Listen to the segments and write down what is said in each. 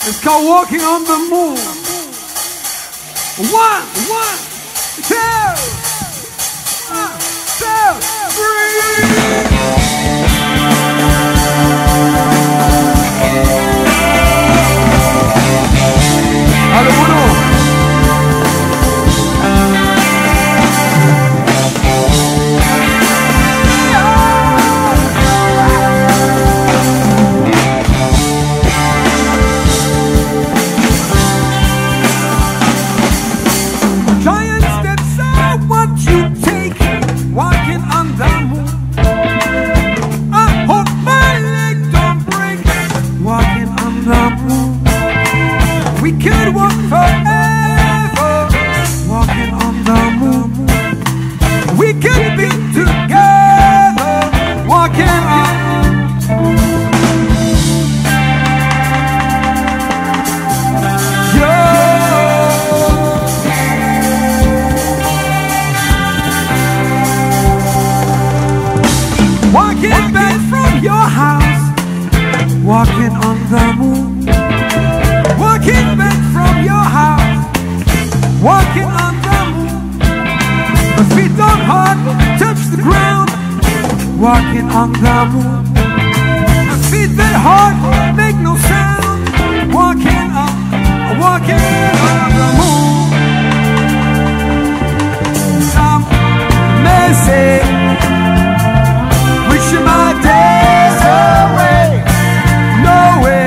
It's called Walking on the Moon. One, two, three. We could walk forever, walking on the moon. We could be together, walking on. Walking back from your house, walking on the moon. Walking back from your house, walking on the moon. My feet don't hurt, touch the ground, walking on the moon. My feet that hurt, make no sound, walking on the moon. Some may say, wishing my days away. No way.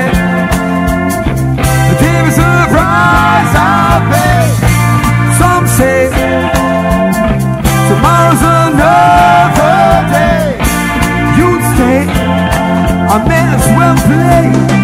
Surprise, I'll pay. Some say tomorrow's another day. You'd stay, I may as well play.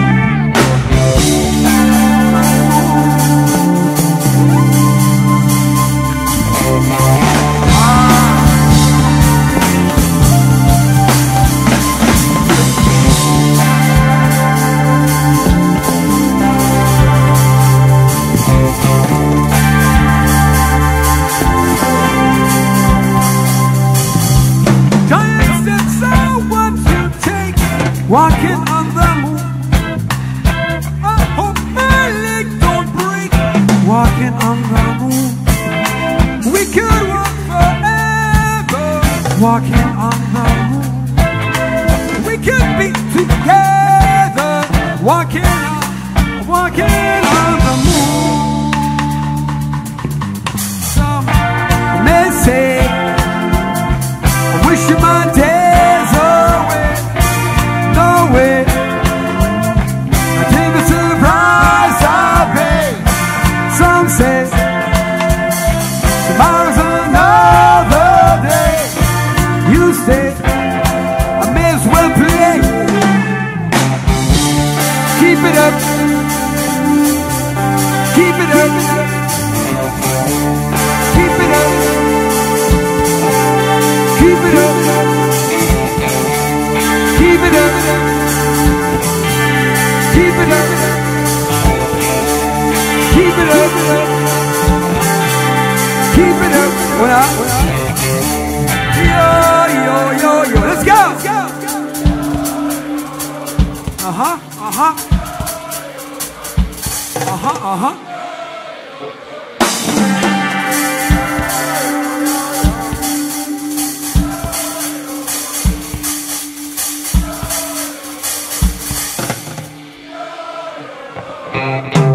Walking on the moon. I hope my leg don't break. Walking on the moon. We could walk forever. Walking on the moon. We could be together. Walking on the moon. Some may say, I wish you my days away. No way. I take a surprise, I'll pay. Some say tomorrow's another day. You say I may as well play. Keep it up. Keep it up. Keep it up. Keep it up. Keep it up. Keep it up. Keep it up. Keep it up. Well, yo. Let's go. Uh-huh.